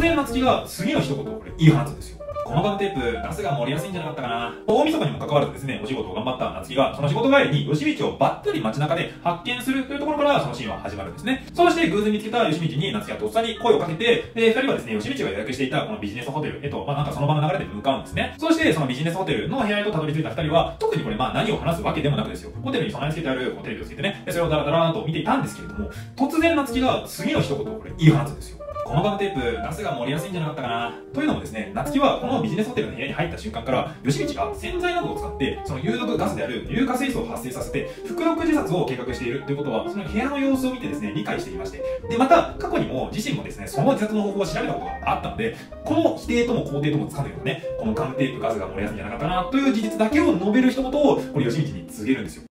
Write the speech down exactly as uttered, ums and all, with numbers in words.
然夏希が次の一言をこれ言い放つんですよ。このガムテープ、ガスが漏れやすいんじゃなかったかな。大晦日にも関わらずですね、お仕事を頑張った夏希が、その仕事帰りに吉道をばったり街中で発見するというところから、そのシーンは始まるんですね。そうして偶然見つけた吉道に夏希はとっさに声をかけて、で、二人はですね、吉道が予約していたこのビジネスホテルへと、まあなんかその場の流れで向かうんですね。そして、そのビジネスホテルの部屋へとたどり着いた二人は、特にこれまあ何を話すわけでもなくですよ。ホテルに備え付けてあるテレビをつけてね、でそれをダラダラーと見ていたんですけれども、突然夏希が次の一言をこれ言い放つんですよ。このガムテープ、ガスが漏れやすいんじゃなかったかな。というのもですね、夏希はこのビジネスホテルの部屋に入った瞬間から、吉道が洗剤などを使って、その有毒ガスである硫化水素を発生させて、服毒自殺を計画しているということは、その部屋の様子を見てですね、理解していまして、で、また、過去にも自身もですね、その自殺の方法を調べたことがあったので、この否定とも肯定ともつかぬようなね、このガムテープ、ガスが漏れやすいんじゃなかったかな、という事実だけを述べる一言を、これ吉道に告げるんですよ。